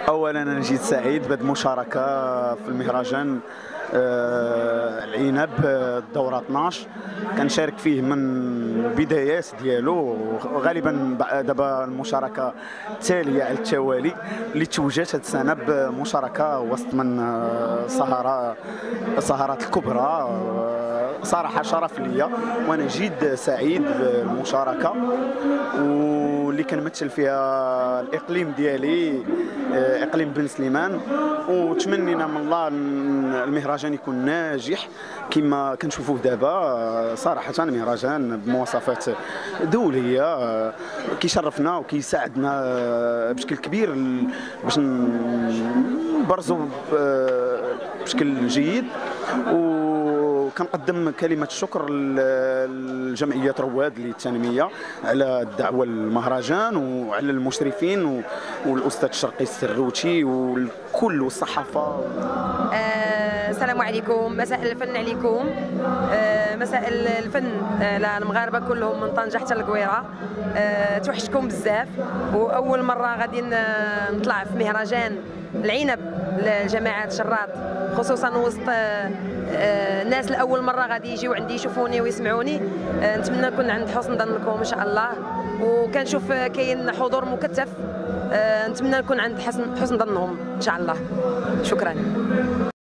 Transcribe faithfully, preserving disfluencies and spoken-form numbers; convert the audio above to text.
اولا انا جيت سعيد بهذه المشاركه في المهرجان آه العنب الدوره اثناش. كنشارك فيه من البدايات ديالو، غالبا دابا المشاركه التاليه على التوالي اللي توجت هذه السنه بمشاركه وسط من سهرات السهرات الكبرى. صراحه شرف ليا وانا جد سعيد بالمشاركه واللي كنمثل فيها الاقليم ديالي اقليم بن سليمان، وتمنينا من الله المهرجان يكون ناجح كما كنشوفوه دابا. صراحه مهرجان بمواصفات دوليه كيشرفنا وكيساعدنا بشكل كبير باش نبرزوا بشكل جيد. وكنقدم كلمه الشكر لجمعيه رواد للتنميه على الدعوه للمهرجان وعلى المشرفين والاستاذ شرقي السروتي والكل والصحافه. السلام عليكم، مساء الفن عليكم. مساء الفن للمغاربه كلهم من طنجه حتى للقويره. توحشتكم بزاف، واول مره غادي نطلع في مهرجان العنب لجماعه شراط، خصوصا وسط الناس لاول مره غادي يجيو عندي يشوفوني ويسمعوني. نتمنى نكون عند حسن ظنكم ان شاء الله، وكنشوف كاين حضور مكثف. نتمنى نكون عند حسن حسن ظنهم ان شاء الله. شكرا.